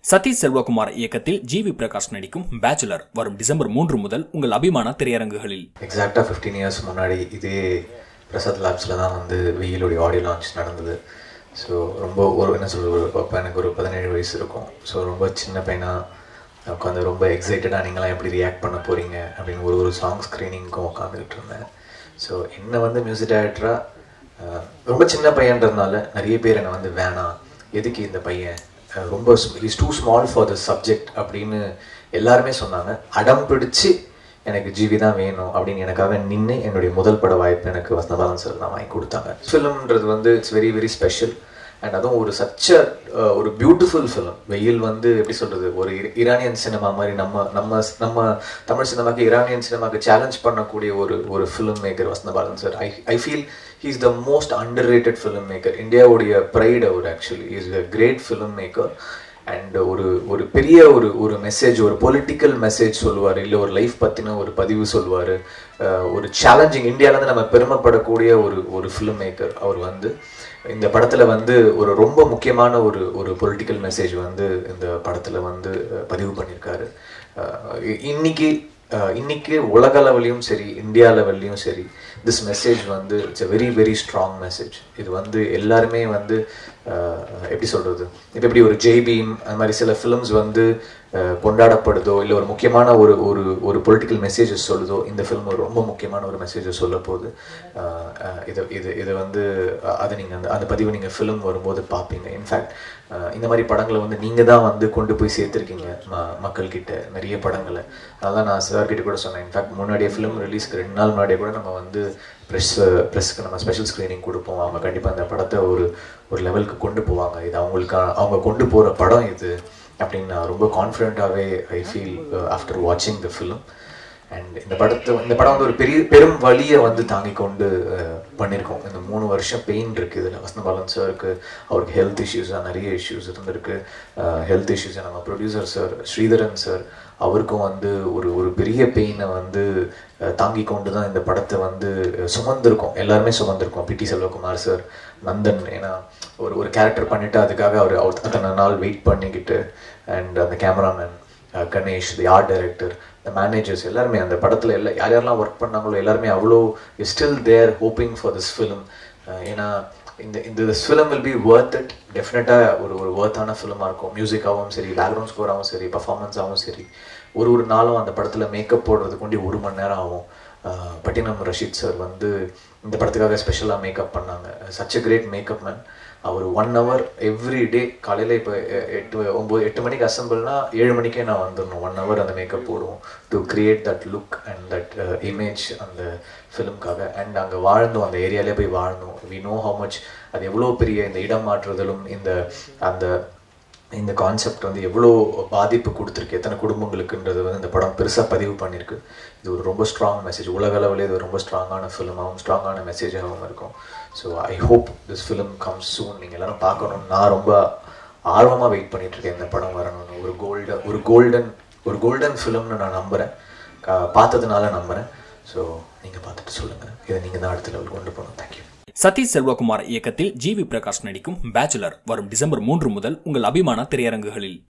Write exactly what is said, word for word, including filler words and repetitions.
சதீஷ் செல்வகுமார் இயக்கத்தில் G we Prakash நடிக்கும் bachelor வரும் டிசம்பர் மூன்று முதல் உங்கள் அபிமான திரையரங்குகளில். எக்ஸாக்டாக ஃபிஃப்டீன் இயர்ஸ் முன்னாடி இதே பிரசாத் லேப்ஸில் தான் வந்து வெயிலுடைய ஆடியோ லான்ச் நடந்தது. ஸோ ரொம்ப ஒரு என்ன சொல்கிறது, அப்போ எனக்கு ஒரு பதினேழு வயசு இருக்கும். ஸோ ரொம்ப சின்ன பையனாக உட்காந்து ரொம்ப எக்ஸைட்டடாக நீங்களாம் எப்படி ரியாக்ட் பண்ண போகிறீங்க அப்படின்னு ஒரு ஒரு சாங் ஸ்க்ரீனிங்க்கும் உட்காந்துக்கிட்டு இருந்தேன். ஸோ என்னை வந்து மியூசிக் டைரக்டராக ரொம்ப சின்ன பையன்றதுனால நிறைய பேர் என்னை வந்து வேணாம், எதுக்கு இந்த பையன் ரொம்ப is too small for the subject அப்படின்னு எல்லாருமே சொன்னாங்க. அடம் பிடிச்சி எனக்கு ஜிவி தான் வேணும் அப்படின்னு எனக்காக நின்று என்னுடைய முதல் பட வாய்ப்பு எனக்கு வசந்தபாலன் சார் தான் வாங்கி கொடுத்தாங்க. ஃபிலிம்ன்றது வந்து it's very very special. And அதுவும் ஒரு சச்ச ஒரு பியூட்டிஃபுல் ஃபிலிம். வெயில் வந்து எப்படி சொல்கிறது, ஒரு ஈரானியன் சினிமா மாதிரி நம்ம நம்ம நம்ம தமிழ் சினிமாக்கு ஈரானியன் சினிமாக்கு சேலஞ்ச் பண்ணக்கூடிய ஒரு ஒரு filmmaker Vasanthabalan sir. I I feel he is the most underrated filmmaker. இந்தியாவுடைய ப்ரைட் அவர். Actually is a great filmmaker. And ஒரு ஒரு பெரிய ஒரு ஒரு மெசேஜ், ஒரு பொலிட்டிக்கல் மெசேஜ் சொல்லுவார், இல்லை ஒரு லைஃப் பற்றின ஒரு பதிவு சொல்லுவார். ஒரு சேலஞ்சிங், இந்தியாவிலேருந்து நம்ம பெருமைப்படக்கூடிய ஒரு ஒரு ஃபிலிம் மேக்கர் அவர். வந்து இந்த படத்தில் வந்து ஒரு ரொம்ப முக்கியமான ஒரு ஒரு பொலிட்டிக்கல் மெசேஜ் வந்து இந்த படத்தில் வந்து பதிவு பண்ணியிருக்காரு. இன்னைக்கு இன்னைக்கு உலக லெவல்லையும் சரி, இந்தியா லெவல்லையும் சரி, திஸ் மெசேஜ் வந்து it's a very very strong message. இது வந்து எல்லாருமே வந்து எப்படி சொல்கிறது, இப்போ எப்படி ஒரு ஜெய் பீம் அந்த மாதிரி சில ஃபிலிம்ஸ் வந்து கொண்டாடப்படுதோ, இல்லை ஒரு முக்கியமான ஒரு ஒரு ஒரு பொலிட்டிக்கல் மெசேஜஸ் சொல்லுதோ, இந்த ஃபிலிம் ஒரு ரொம்ப முக்கியமான ஒரு மெசேஜஸ் சொல்ல போகுது. இது இது இது வந்து அதை நீங்கள் அந்த அந்த பதிவை நீங்கள் ஃபிலிம் வரும்போது பார்ப்பீங்க. இன்ஃபேக்ட் இந்த மாதிரி படங்களை வந்து நீங்கள் தான் வந்து கொண்டு போய் சேர்த்துருக்கீங்க ம மக்கள்கிட்ட நிறைய படங்களை. அதெல்லாம் நான் சார்கிட்ட கூட சொன்னேன். இன்ஃபேக்ட் முன்னாடியே ஃபிலிம் ரிலீஸ்க்கு ரெண்டு நாள் முன்னாடியே கூட நம்ம வந்து ப்ரெஸ் ப்ரெஸ்க்கு நம்ம ஸ்பெஷல் ஸ்க்ரீனிங் கொடுப்போம். அவங்க கண்டிப்பாக அந்த படத்தை ஒரு ஒரு லெவலுக்கு கொண்டு போவாங்க. இது அவங்களுக்கான அவங்க கொண்டு போகிற படம் இது அப்படின்னு நான் ரொம்ப கான்ஃபிடென்ட்டாகவே ஐ ஃபீல் ஆஃப்டர் வாட்சிங் த ஃபிலிம். அண்ட் இந்த படத்தை இந்த படம் வந்து ஒரு பெரிய பெரும் வழியை வந்து தாங்கி கொண்டு பண்ணியிருக்கோம். இந்த மூணு வருஷம் பெயின் இருக்குது இதில். வசந்தபாலன் சாருக்கு அவருக்கு ஹெல்த் இஷ்யூஸாக நிறைய இஷ்யூஸ் இருந்திருக்கு. ஹெல்த் இஷ்யூஸை நம்ம ப்ரொடியூசர் சார் ஸ்ரீதரன் சார் அவருக்கும் வந்து ஒரு ஒரு பெரிய பெயினை வந்து தாங்கி கொண்டு தான் இந்த படத்தை வந்து சுமந்திருக்கோம். எல்லாருமே சுமந்திருக்கோம். பிடி செல்வகுமார் சார், நந்தன், ஏன்னா ஒரு ஒரு கேரக்டர் பண்ணிவிட்டு அதுக்காக அவர் அவர் அத்தனை நாள் வெயிட் பண்ணிக்கிட்டு, அண்ட் அந்த cameraman Ganesh, the art director, the managers எல்லாருமே அந்த படத்தில் எல்லா யார் யாரெல்லாம் ஒர்க் பண்ணாங்களோ எல்லாருமே அவ்வளோ is still there hoping for this film. ஏன்னா இந்த இந்த film will be worth it. டெஃபினட்டாக ஒரு ஒரு ஒர்த்தான ஃபிலிமாக இருக்கும். மியூசிக்காகவும் சரி, பேக்ரவுண்ட் ஸ்கோராகவும் சரி, பர்ஃபார்மன்ஸாகவும் சரி. ஒரு ஒரு நாளும் அந்த படத்தில் மேக்கப் போடுறதுக்கு கொண்டு ஒரு மணி நேரம் ஆகும். பட்டினம் ரஷீத் சார் வந்து இந்த படத்துக்காக ஸ்பெஷலாக மேக்கப் பண்ணாங்க. Such a great makeup man. அவர் ஒன் ஹவர் எவ்ரி டே காலையில் இப்போ எட்டு ஒம்பது எட்டு மணிக்கு அசம்பிள்னா ஏழு மணிக்கே நான் வந்துடணும். ஒன் ஹவர் அந்த மேக்கப் போடுவோம் to create that look and that image அந்த ஃபிலிம்காக. அண்ட் அங்கே வாழ்ந்தோம், அந்த ஏரியாலே போய் வாழ்ந்தோம். வி நோ ஹவு மச் அது எவ்வளோ பெரிய இந்த இடம் மாற்றுதலும் இந்த அந்த இந்த கான்செப்ட் வந்து எவ்வளோ பாதிப்பு கொடுத்துருக்கு எத்தனை குடும்பங்களுக்குன்றது வந்து இந்த படம் பெருசாக பதிவு பண்ணியிருக்கு. இது ஒரு ரொம்ப ஸ்ட்ராங் மெசேஜ். உலக அளவில் இது ரொம்ப ஸ்ட்ராங்கான ஃபிலிமாகவும் ஸ்ட்ராங்கான மெசேஜாகவும் இருக்கும். So I hope this film comes soon. நீங்கள் எல்லோரும் பார்க்கணும். நான் ரொம்ப ஆர்வமாக வெயிட் பண்ணிகிட்ருக்கேன் இந்த படம் வரணும்னு. ஒரு கோல்டன் ஒரு கோல்டன் ஒரு கோல்டன் ஃபிலிம்னு நான் நம்புகிறேன். பார்த்ததுனால நம்புகிறேன். ஸோ நீங்கள் பார்த்துட்டு சொல்லுங்கள். இதை நீங்கள் தான் அடுத்த லெவல் கொண்டு போகணும். தேங்க்யூ. சதீஷ் செல்வகுமார் இயக்கத்தில் ஜி வி பிரகாஷ் நடிக்கும் பேச்சுலர் வரும் டிசம்பர் மூன்று முதல் உங்கள் அபிமான திரையரங்குகளில்.